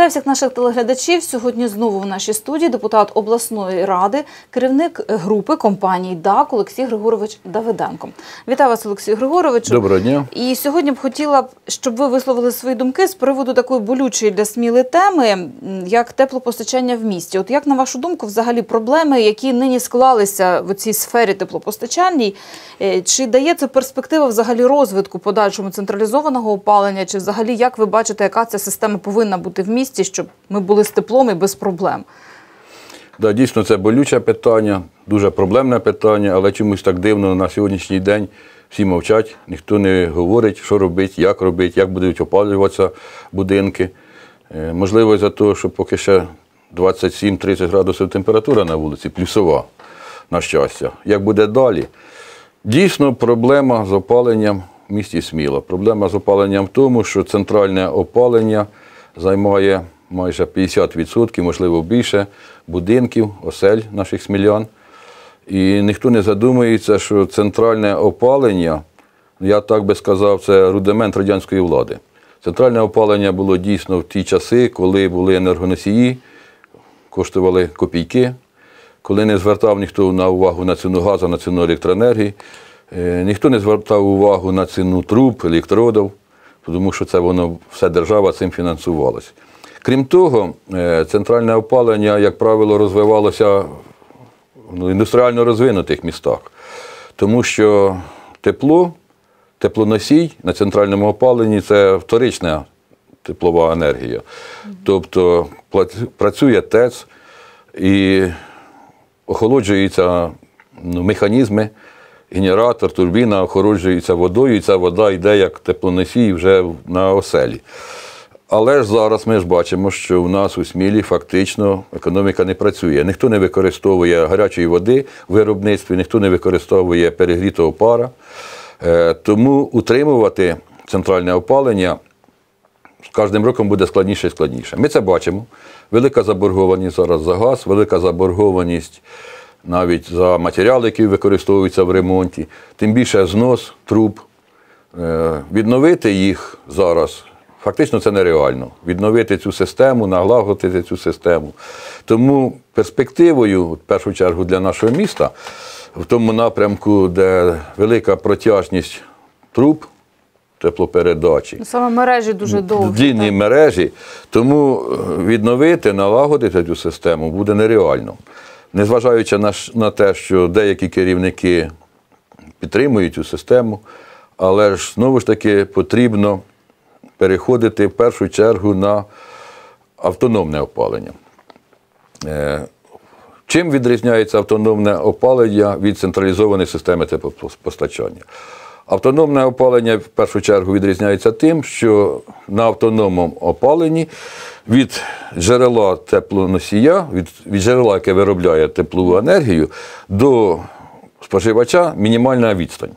Вітаю всіх наших телеглядачів. Сьогодні знову в нашій студії депутат обласної ради, керівник групи компаній ДАК Олексій Григорович Давиденко. Вітаю вас, Олексію Григоровичу. Доброго дня. І сьогодні б хотіла, щоб ви висловили свої думки з приводу такої болючої для Сміли теми, як теплопостачання в місті. От як, на вашу думку, взагалі проблеми, які нині склалися в цій сфері теплопостачальній, чи дає це перспектива взагалі розвитку подальшому централізованого опалення, чи взагалі як ви бачите, яка ця система повинна бути в місті, щоб ми були з теплом і без проблем? Да, дійсно, це болюче питання, дуже проблемне питання, але чомусь так дивно на сьогоднішній день всі мовчать, ніхто не говорить, що робити, як будуть опалюватися будинки. Можливо, за те, що поки ще 27-30 градусів температура на вулиці, плюсова, на щастя. Як буде далі? Дійсно, проблема з опаленням в місті Сміла. Проблема з опаленням в тому, що центральне опалення займає майже 50%, можливо більше, будинків, осель наших смілян. І ніхто не задумується, що центральне опалення, я так би сказав, це рудимент радянської влади. Центральне опалення було дійсно в ті часи, коли були енергоносії, коштували копійки, коли не звертав ніхто увагу на ціну газу, на ціну електроенергії, ніхто не звертав увагу на ціну труб, електродів, тому що це воно, вся держава цим фінансувалася. Крім того, центральне опалення, як правило, розвивалося в індустріально розвинутих містах, тому що теплоносій на центральному опаленні – це вторична теплова енергія. Тобто працює ТЕЦ і охолоджуються механізми, генератор, турбіна охолоджується водою, і ця вода йде як теплоносій вже на оселі. Але ж зараз ми ж бачимо, що в нас у Смілі фактично економіка не працює. Ніхто не використовує гарячої води в виробництві, ніхто не використовує перегрітого пара. Тому утримувати центральне опалення з кожним роком буде складніше і складніше. Ми це бачимо. Велика заборгованість зараз за газ, велика заборгованість навіть за матеріали, які використовуються в ремонті. Тим більше знос труб. Відновити їх зараз фактично це нереально. Відновити цю систему, налагодити цю систему. Тому перспективою, в першу чергу, для нашого міста, в тому напрямку, де велика протяжність труб, теплопередачі. Саме мережі дуже довгі. Длінні мережі. Тому відновити, налагодити цю систему буде нереально. Незважаючи на те, що деякі керівники підтримують цю систему, але ж знову ж таки потрібно переходити в першу чергу на автономне опалення. Чим відрізняється автономне опалення від централізованої системи теплопостачання? Автономне опалення в першу чергу відрізняється тим, що на автономному опаленні від джерела теплоносія, від джерела, яке виробляє теплову енергію, до споживача мінімальна відстань.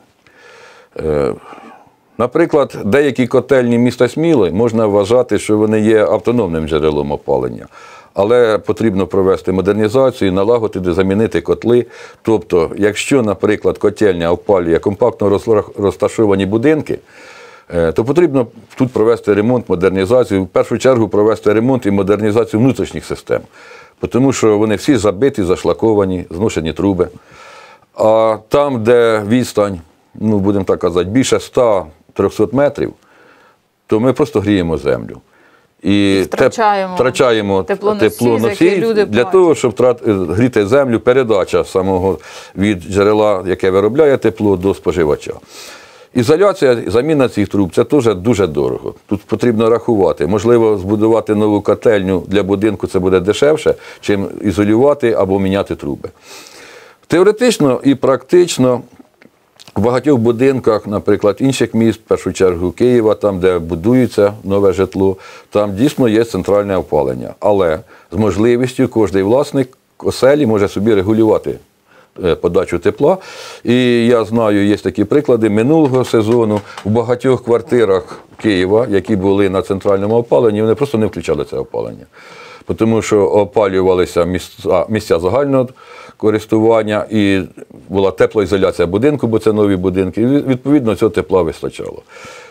Наприклад, деякі котельні міста Сміли можна вважати, що вони є автономним джерелом опалення. Але потрібно провести модернізацію, налагодити, замінити котли. Тобто, якщо, наприклад, котельня опалює компактно розташовані будинки, то потрібно тут провести ремонт, модернізацію, в першу чергу провести ремонт і модернізацію внутрішніх систем. Тому що вони всі забиті, зашлаковані, зношені труби. А там, де відстань, будемо так казати, більше 100-300 метрів, то ми просто гріємо землю. І втрачаємо теплоносій для того, щоб гріти землю, передача самого від джерела, яке виробляє тепло, до споживача. Ізоляція, заміна цих труб – це теж дуже дорого. Тут потрібно рахувати. Можливо, збудувати нову котельню для будинку – це буде дешевше, чим ізолювати або міняти труби. Теоретично і практично в багатьох будинках, наприклад, інших міст, в першу чергу Києва, там, де будується нове житло, там дійсно є центральне опалення. Але з можливістю кожен власник оселі може собі регулювати подачу тепла. І я знаю, є такі приклади минулого сезону в багатьох квартирах Києва, які були на центральному опаленні, вони просто не включали це опалення. Тому що опалювалися місця загального користування і була теплоізоляція будинку, бо це нові будинки, і відповідно цього тепла вистачало.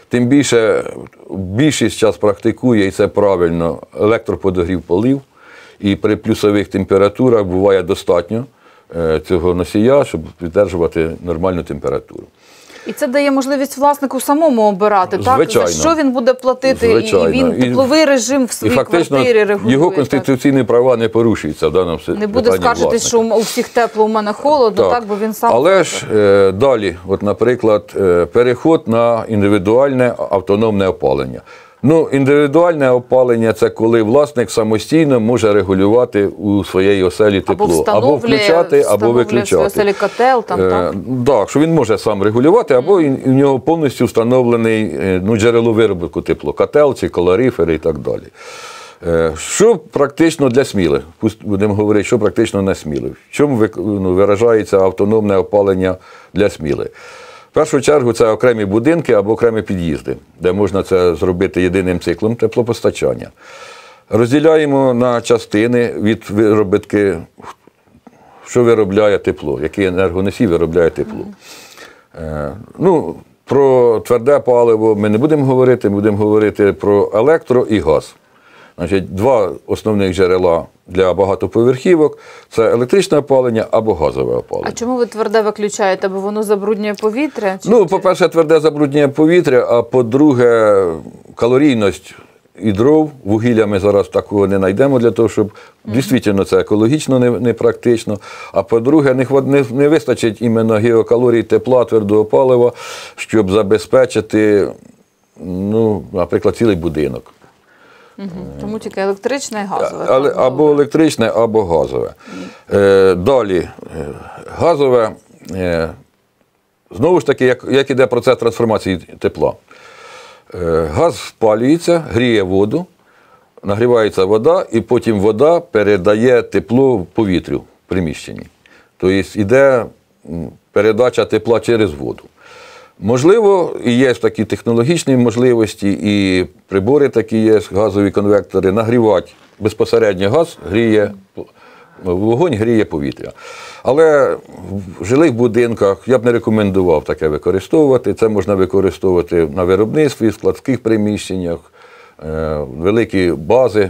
Тим більше більшість час практикує, і це правильно, електроподогрів полив. І при плюсових температурах буває достатньо цього носія, щоб підтримувати нормальну температуру. І це дає можливість власнику самому обирати, Звичайно. так? За що він буде платити, Звичайно. і він тепловий режим в своїй квартирі регулює. Його конституційні права не порушуються в даному питанні. Не буде скаржитись, що у всіх тепло, у мене холодно, так, бо він сам... Але ж далі, от, наприклад, переход на індивідуальне автономне опалення. Ну, індивідуальне опалення – це коли власник самостійно може регулювати у своїй оселі тепло. Або включати, або виключати. в оселі котел, там, так? Так, що він може сам регулювати, або у нього повністю встановлений джерело виробітку тепло. Котел чи калорифери і так далі. Що практично для смілих? Будемо говорити, що практично для смілих. В чому виражається автономне опалення для смілих? В першу чергу це окремі будинки або окремі під'їзди, де можна це зробити єдиним циклом теплопостачання. Розділяємо на частини від виробітки, що виробляє тепло, який енергоносій виробляє тепло. Ну, про тверде паливо ми не будемо говорити про електро і газ. Значить, два основних джерела для багатоповерхівок – це електричне опалення або газове опалення. А чому ви тверде виключаєте? Бо воно забруднює повітря? Ну, по-перше, тверде забруднює повітря, а по-друге, калорійність і дров, вугілля ми зараз такого не знайдемо для того, щоб дійсно це екологічно непрактично. А по-друге, не вистачить іменно гігакалорій тепла, твердого палива, щоб забезпечити, ну, наприклад, цілий будинок. Тому тільки електричне і газове. Або електричне, або газове. Далі, газове, знову ж таки, як іде процес трансформації тепла. Газ спалюється, гріє воду, нагрівається вода, і потім вода передає тепло в повітрю в приміщенні. Тобто йде передача тепла через воду. Можливо, і є такі технологічні можливості, і прибори такі є, газові конвектори, нагрівати безпосередньо газ, вогонь гріє повітря. Але в жилих будинках я б не рекомендував таке використовувати. Це можна використовувати на виробництві, в складських приміщеннях, великі бази.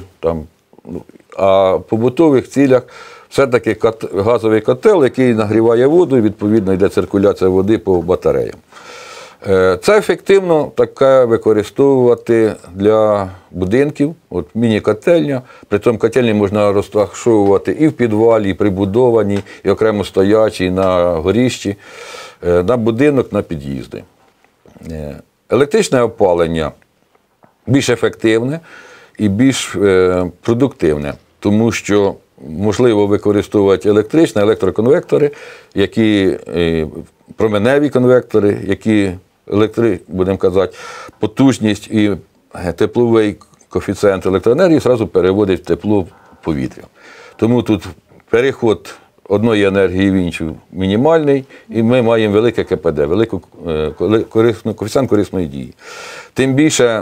А в побутових цілях все-таки газовий котел, який нагріває воду, і відповідно йде циркуляція води по батареям. Це ефективно таке використовувати для будинків, от міні-котельня. Притом котельні можна розташовувати і в підвалі, і прибудовані, і окремо стоячі, і на горіщі, на будинок, на під'їзди. Електричне опалення більш ефективне і більш продуктивне, тому що можливо використовувати електричні, електроконвектори, які променеві конвектори, які будемо казати, потужність і тепловий коефіцієнт електроенергії одразу переводить тепло в повітря. Тому тут переход одної енергії в іншу мінімальний, і ми маємо велике КПД, великий коефіцієнт корисної дії. Тим більше,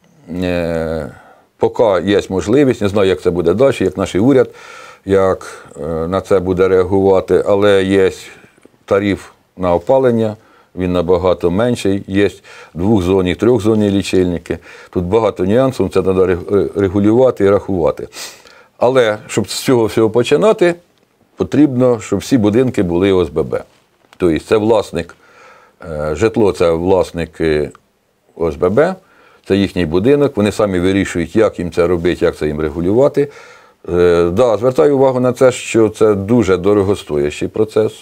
поки є можливість, не знаю, як це буде далі, як наш уряд, як на це буде реагувати, але є тариф на опалення, він набагато менший, є двохзонні, трьохзонні лічильники. Тут багато нюансів, це треба регулювати і рахувати. Але, щоб з цього всього починати, потрібно, щоб всі будинки були ОСББ. Тобто це власник, житло – це власник ОСББ, це їхній будинок, вони самі вирішують, як їм це робити, як це їм регулювати. Да, звертаю увагу на це, що це дуже дорогостоящий процес.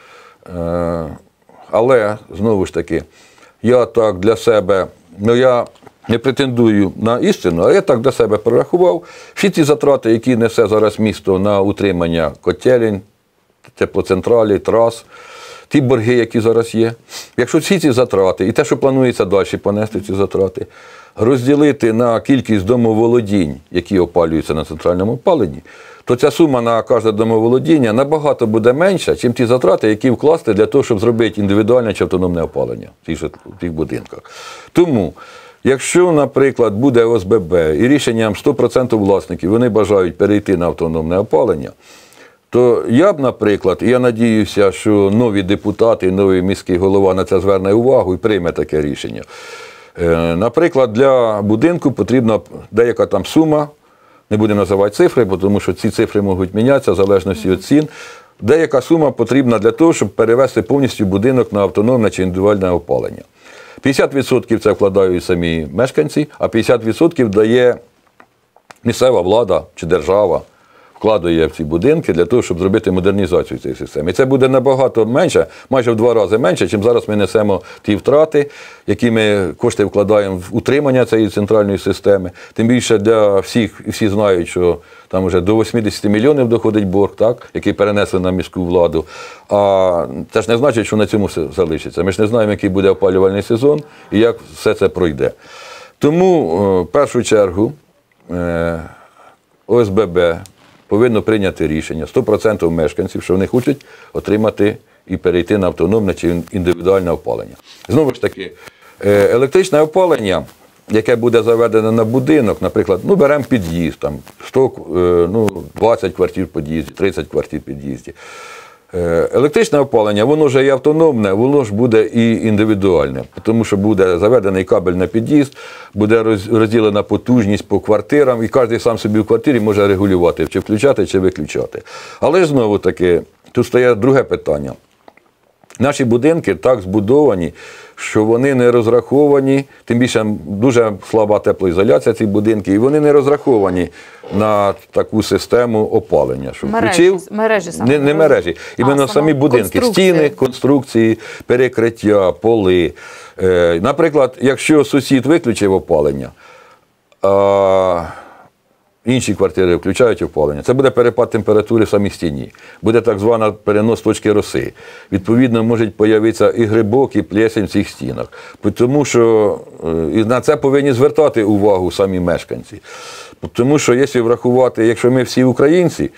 Але, знову ж таки, я так для себе, я не претендую на істину, а я так для себе прорахував. Всі ці затрати, які несе зараз місто на утримання котелень, теплоцентралі, трас, ті борги, які зараз є. Якщо всі ці затрати, і те, що планується далі понести ці затрати, розділити на кількість домоволодінь, які опалюються на центральному опаленні, то ця сума на кожне домоволодіння набагато буде менша, ніж ті затрати, які вкласти для того, щоб зробити індивідуальне чи автономне опалення в тих будинках. Тому, якщо, наприклад, буде ОСББ і рішенням 100% власників вони бажають перейти на автономне опалення, то я б, наприклад, і я надіюся, що нові депутати, новий міський голова на це зверне увагу і прийме таке рішення. Наприклад, для будинку потрібна деяка там сума, не будемо називати цифри, тому що ці цифри можуть мінятися в залежності від цін. Деяка сума потрібна для того, щоб перевести повністю будинок на автономне чи індивідуальне опалення. 50% це вкладають самі мешканці, а 50% дає місцева влада чи держава, вкладає в ці будинки для того, щоб зробити модернізацію цієї системи. І це буде набагато менше, майже в 2 рази менше, чим зараз ми несемо ті втрати, які ми кошти вкладаємо в утримання цієї центральної системи. Тим більше для всіх, і всі знають, що там вже до 80 мільйонів доходить борг, так, який перенесли на міську владу. А це ж не значить, що на цьому все залишиться. Ми ж не знаємо, який буде опалювальний сезон і як все це пройде. Тому, в першу чергу, ОСББ повинно прийняти рішення 100% мешканців, що вони хочуть отримати і перейти на автономне чи індивідуальне опалення. Знову ж таки, електричне опалення, яке буде заведено на будинок, наприклад, беремо під'їзд, там 20 квартир в під'їзді, 30 квартир в під'їзді. Електричне опалення, воно вже і автономне, воно ж буде і індивідуальне, тому що буде заведений кабель на під'їзд, буде розділена потужність по квартирам, і кожен сам собі в квартирі може регулювати, чи включати, чи виключати. Але ж знову таки, тут стає друге питання. Наші будинки так збудовані, що вони не розраховані, тим більше дуже слаба теплоізоляція цих будинків, і вони не розраховані на таку систему опалення. Що мережі саме. Не мережі, іменно самі будинки, стіни, конструкції, перекриття, поли. Наприклад, якщо сусід виключив опалення, інші квартири включають опалення. Це буде перепад температури в самій стіні. Буде так звана перенос точки роси. Відповідно, може з'явитися і грибок, і плесень в цих стінах. Тому що і на це повинні звертати увагу самі мешканці. Тому що, якщо врахувати, якщо ми всі українці,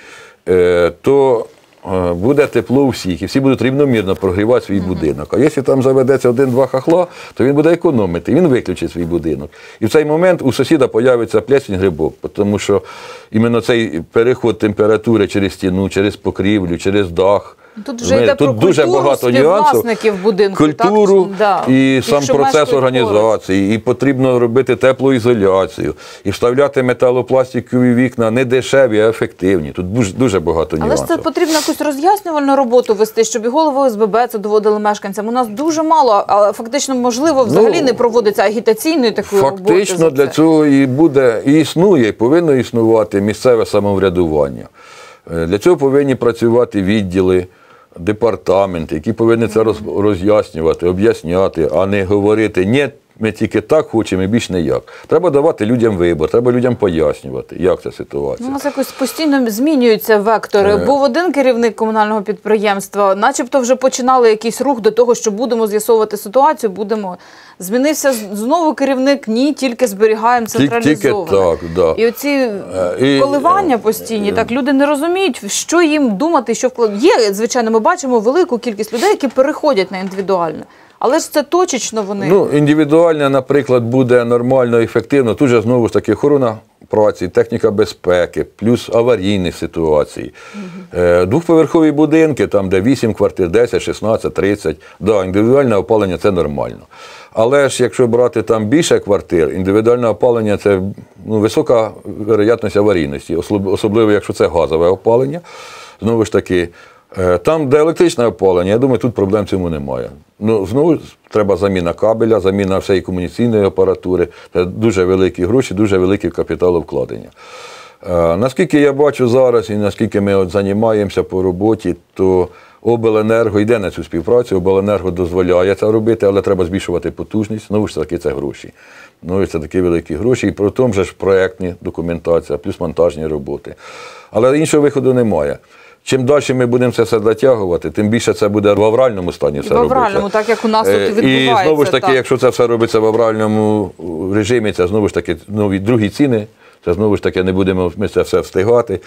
то буде тепло у всіх, і всі будуть рівномірно прогрівати свій будинок. А якщо там заведеться 1-2 хахла, то він буде економити, він виключить свій будинок. І в цей момент у сусіда появиться плесень, грибок, тому що іменно цей переход температури через стіну, через покрівлю, через дах, тут вже йде про дуже багато нюансів, будинку, культуру так? І сам процес організації, і потрібно робити теплоізоляцію, і вставляти металопластикові вікна не дешеві, а ефективні. Тут дуже багато нюансів. Але ж це потрібно якусь роз'яснювальну роботу вести, щоб і голови ОСББ це доводили мешканцям. У нас дуже мало, а фактично, можливо, взагалі не проводиться агітаційної такої роботи. Фактично для цього і буде, і існує, і повинно існувати місцеве самоврядування. Для цього повинні працювати відділи, департаменти, які повинні це роз'яснювати, об'ясняти, а не говорити, ні, ми тільки так хочемо і більш ніяк. Треба давати людям вибір, треба людям пояснювати, як ця ситуація. У нас якось постійно змінюються вектори. Був один керівник комунального підприємства, начебто вже починали якийсь рух до того, що будемо з'ясовувати ситуацію, Змінився знову керівник, ні, тільки зберігаємо централізовано. Тільки так, да. І оці коливання постійні, так люди не розуміють, що їм думати, що вкладати. Є, звичайно, ми бачимо велику кількість людей, які переходять на індивідуальне. Але ж це точечно вони. Індивідуальне, наприклад, буде нормально, ефективно. Тут же знову ж таки охорона праці, техніка безпеки, плюс аварійні ситуації. Двохповерхові будинки, там де 8 квартир, 10, 16, 30, індивідуальне опалення – це нормально. Але ж якщо брати там більше квартир, індивідуальне опалення – це висока вероятність аварійності, особливо якщо це газове опалення. Знову ж таки, там, де електричне опалення, я думаю, тут проблем в цьому немає. Знову треба заміна кабеля, заміна всієї комунікаційної апаратури. Це дуже великі гроші, дуже велике капіталовкладення. Наскільки я бачу зараз і наскільки ми займаємося по роботі, то обленерго йде на цю співпрацю, обленерго дозволяє це робити, але треба збільшувати потужність. Знову ж таки, це гроші. Це такі великі гроші. І при тому ж проєктні документація, плюс монтажні роботи. Але іншого виходу немає. Чим далі ми будемо це все дотягувати, тим більше це буде в авральному стані все робиться. В авральному, так як у нас тут відбувається. І знову ж таки, якщо це все робиться в авральному режимі, це знову ж таки другі ціни, це знову ж таки не будемо ми це все встигати.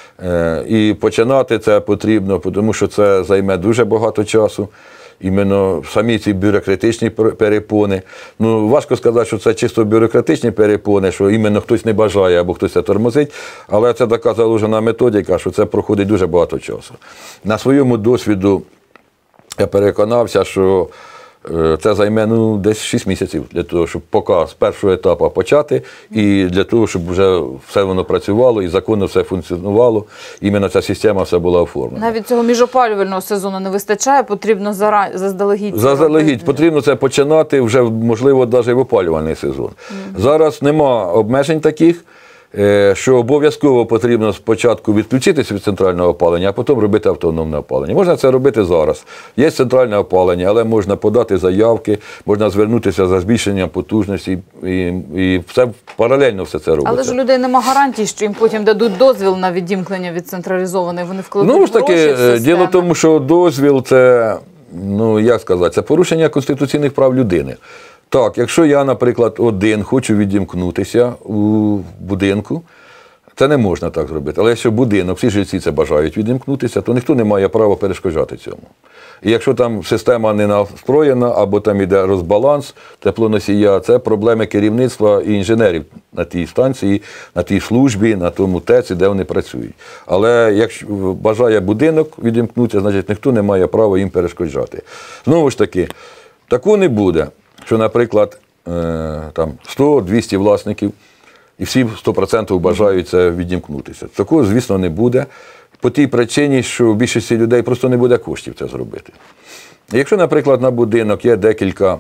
І починати це потрібно, тому що це займе дуже багато часу. Іменно самі ці бюрократичні перепони. Важко сказати, що це чисто бюрократичні перепони, що іменно хтось не бажає або хтось це тормозить, але це така заложена методика, що це проходить дуже багато часу. На своєму досвіду я переконався, що Це займе десь 6 місяців для того, щоб поки з першого етапу почати, і для того, щоб вже все воно працювало і законно все функціонувало, іменно ця система все була оформлена. Навіть цього міжопалювального сезону не вистачає, потрібно заздалегідь. Заздалегідь потрібно це починати вже, можливо, навіть в опалювальний сезон. Зараз нема обмежень таких, що обов'язково потрібно спочатку відключитися від центрального опалення, а потім робити автономне опалення. Можна це робити зараз. Є центральне опалення, але можна подати заявки, можна звернутися за збільшенням потужності, і все паралельно все це робиться. Але ж у людей нема гарантій, що їм потім дадуть дозвіл на відімкнення від централізованої, вони вкладуть гроші в систему. Діло в тому, що дозвіл – це, як сказати, це порушення конституційних прав людини. Так, якщо я, наприклад, один хочу відімкнутися у будинку, це не можна так зробити. Але якщо будинок, всі жильці це бажають відімкнутися, то ніхто не має права перешкоджати цьому. І якщо там система не настроєна, або там йде розбаланс теплоносія, це проблеми керівництва і інженерів на тій станції, на тій службі, на тому ТЕЦі, де вони працюють. Але якщо бажає будинок відімкнутися, значить ніхто не має права їм перешкоджати. Знову ж таки, такого не буде. Що, наприклад, там 100-200 власників, і всі 100% бажають це відімкнутися. Такого, звісно, не буде, по тій причині, що в більшості людей просто не буде коштів це зробити. І якщо, наприклад, на будинок є декілька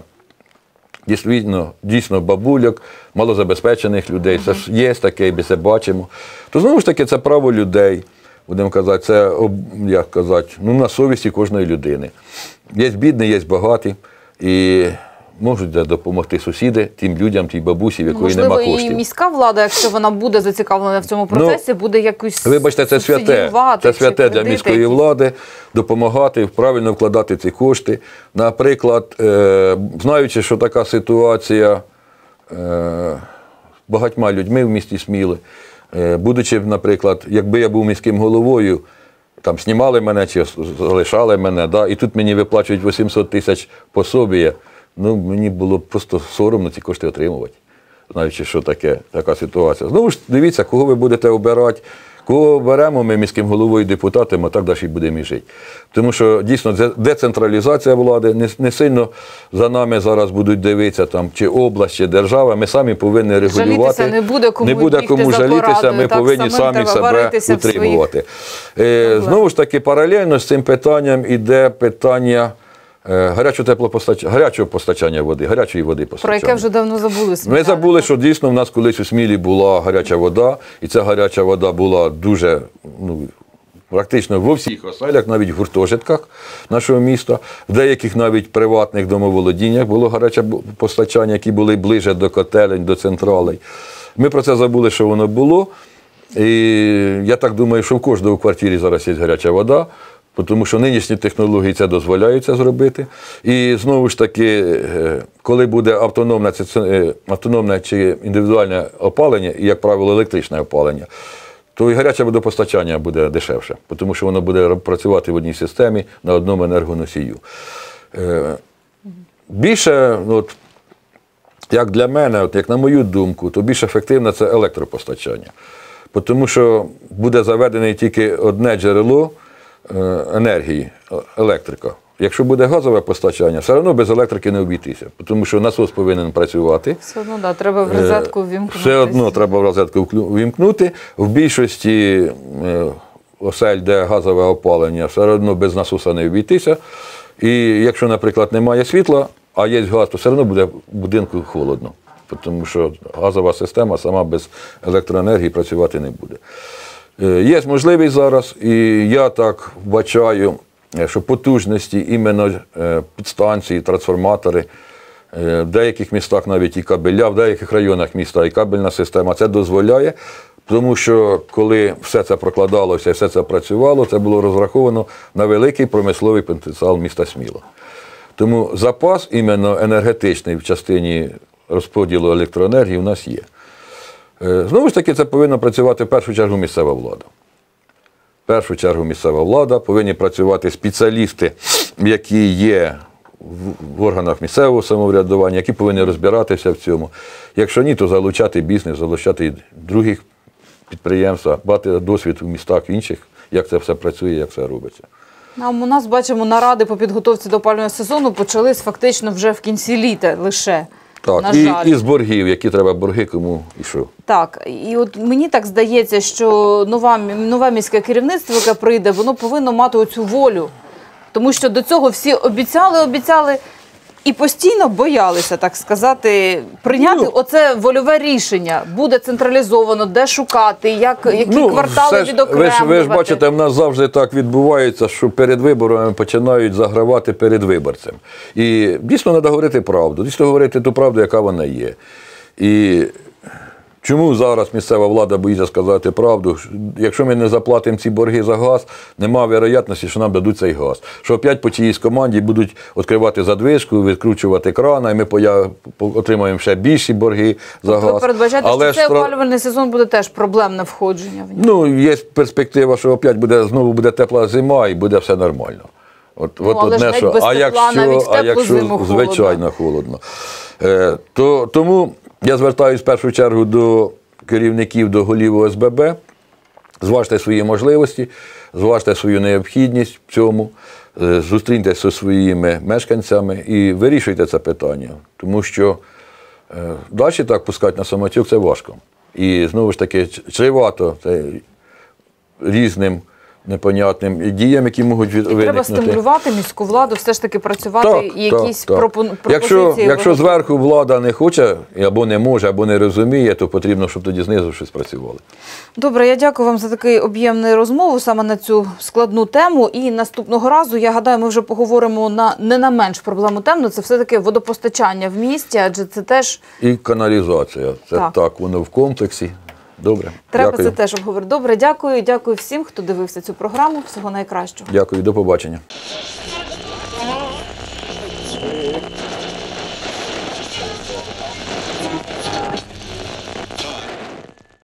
дійсно бабульок, малозабезпечених людей, це ж є таке, ми це бачимо, то знову ж таки це право людей, будемо казати, це, як казати, на совісті кожної людини. Є бідні, є багаті, і можуть допомогти сусіди, тим людям, тій бабусі, в якої нема коштів. Можливо, і міська влада, якщо вона буде зацікавлена в цьому процесі, буде якусь вибачте, це святе. Це святе для міської влади допомагати, правильно вкладати ці кошти. Наприклад, знаючи, що така ситуація з багатьма людьми в місті Сміли, будучи, наприклад, якби я був міським головою, там знімали мене чи залишали мене, і тут мені виплачують 800 тисяч пособія, мені було просто соромно ці кошти отримувати, знаючи, що така ситуація. Знову ж дивіться, кого ви будете обирати, кого оберемо ми міським головою і депутатом, а так далі будемо і жити. Тому що дійсно децентралізація влади, не сильно за нами зараз будуть дивитися, чи область, чи держава, ми самі повинні регулювати. Жалітися не буде кому жалітися, ми повинні самі себе утримувати. Знову ж таки, паралельно з цим питанням іде питання гарячого постачання води, гарячої води постачання. Про яке вже давно забули. Ми забули, що дійсно в нас колись у Смілі була гаряча вода, і ця гаряча вода була дуже, практично во всіх оселях, навіть в гуртожитках нашого міста, в деяких навіть приватних домоволодіннях було гаряче постачання, які були ближче до котелень, до централей. Ми про це забули, що воно було, і я так думаю, що в кожному квартирі зараз є гаряча вода, тому що нинішні технології це дозволяють це зробити. І знову ж таки, коли буде автономне чи індивідуальне опалення, і, як правило, електричне опалення, то і гаряче водопостачання буде дешевше, тому що воно буде працювати в одній системі на одному енергоносію. Більше, як для мене, як на мою думку, то більш ефективне це електропостачання. Тому що буде заведене тільки одне джерело енергії, електрика. Якщо буде газове постачання, все одно без електрики не обійтися, тому що насос повинен працювати. Все одно, треба в розетку ввімкнути. Все одно треба в розетку ввімкнути. В більшості осель, де газове опалення, все одно без насоса не обійтися. І якщо, наприклад, немає світла, а є газ, то все одно буде в будинку холодно, тому що газова система сама без електроенергії працювати не буде. Є можливість зараз, і я так вбачаю, що потужності іменно підстанції, трансформатори, в деяких містах навіть і кабеля, в деяких районах міста і кабельна система, це дозволяє, тому що коли все це прокладалося і все це працювало, це було розраховано на великий промисловий потенціал міста Сміла. Тому запас іменно енергетичний в частині розподілу електроенергії у нас є. Знову ж таки, це повинна працювати в першу чергу місцева влада. В першу чергу місцева влада, повинні працювати спеціалісти, які є в органах місцевого самоврядування, які повинні розбиратися в цьому. Якщо ні, то залучати бізнес, залучати других підприємств, мати досвід у містах інших, як це все працює, як це робиться. А у нас, бачимо, наради по підготовці до опалювального сезону почались фактично вже в кінці літа лише. Так, на жаль. і з боргів, які треба борги, кому і що. Так, і от мені так здається, що нове міське керівництво, яке прийде, воно повинно мати оцю волю. Тому що до цього всі обіцяли і постійно боялися, так сказати, прийняти оце вольове рішення. Буде централізовано, де шукати, які квартали відокремлювати. Ви ж бачите, в нас завжди так відбувається, що перед виборами починають загравати перед виборцем. І дійсно треба говорити правду, дійсно говорити ту правду, яка вона є. І чому зараз місцева влада боїться сказати правду? Якщо ми не заплатимо ці борги за газ, немає вероятності, що нам дадуть цей газ. Що опять по чиїсь команді будуть відкривати задвижку, відкручувати крана, і ми отримаємо ще більші борги за газ. Ви передбачаєте, що цей опалювальний сезон буде теж проблемне входження в нього? Ну, є перспектива, що опять знову буде тепла зима і буде все нормально. Але ж геть без тепла, навіть в теплу зиму холодно. Звичайно, холодно. Тому я звертаюся в першу чергу до керівників, до голів ОСББ. Зважте свої можливості, зважте свою необхідність в цьому, зустріньтеся зі своїми мешканцями і вирішуйте це питання. Тому що далі так пускати на самотюк – це важко. І знову ж таки чревато це різним непонятним діям, які можуть виникнути. Треба стимулювати міську владу, все ж таки працювати і якісь пропозиції. Якщо зверху влада не хоче, або не може, або не розуміє, то потрібно, щоб тоді знизу щось працювало. Добре, я дякую вам за такий об'ємний розмову саме на цю складну тему. І наступного разу, я гадаю, ми вже поговоримо не на менш проблемну тему, це все-таки водопостачання в місті, адже це теж… І каналізація. Це так, воно в комплексі. Добре. Треба дякую. Це теж обговорити. Добре, дякую. Дякую всім, хто дивився цю програму. Всього найкращого. Дякую, до побачення.